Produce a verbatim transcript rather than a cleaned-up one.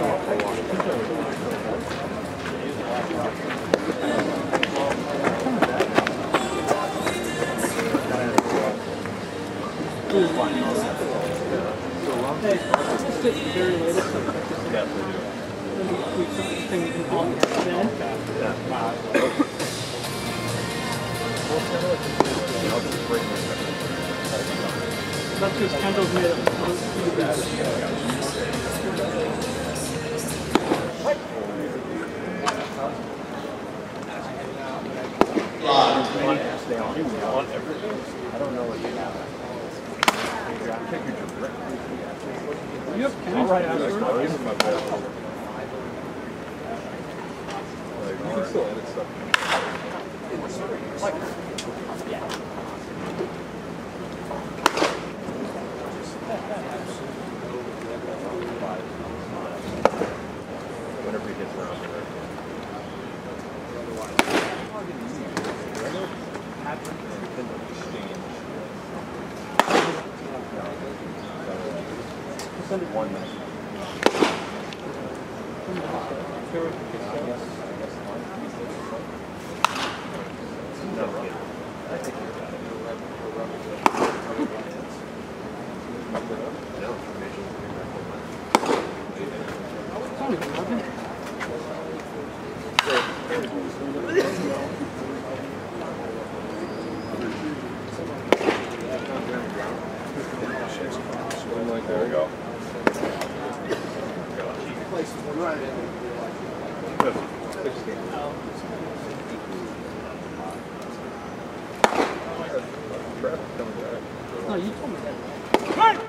That's just candles made of. I don't know what you have. You have candles right after. You can still edit stuff. Whenever he gets around to it. Send it one minute. There we go. No, you told me that.